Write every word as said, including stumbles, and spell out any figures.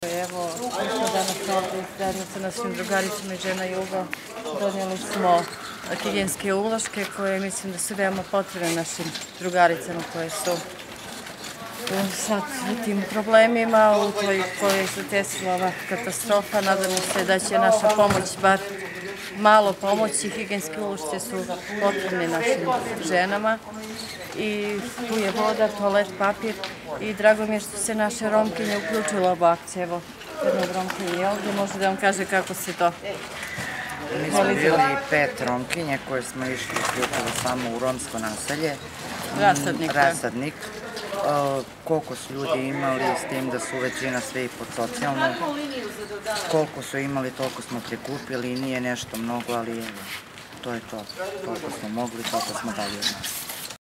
Evo, mi smo danas ovdje zajedno sa našim drugaricama i Žena Juga donijeli smo higijenske uloške koje mislim da su veoma potrebne našim drugaricama koje su sad u tim problemima u kojoj se desila ova katastrofa. Nadamo se da će naša pomoć bar malo pomoći. Higijenske uloške su potrebne našim ženama i tu je voda, toalet papir i drago mi je što se naše Romkinje uključile u ovu akciju. Evo, jedna od Romkinje je ovdje, može da vam kaže kako se to Mi smo bili pet Romkinje koje smo išli uključili samo u romsko naselje. Rasadnik. Rasadnik. Koliko su ljudi imali, s tim da su većina sve i pod socijalno. Koliko su imali, toliko smo prikupili i nije nešto mnogo, ali evo, to je to. Toliko smo mogli, toliko smo dali od nas.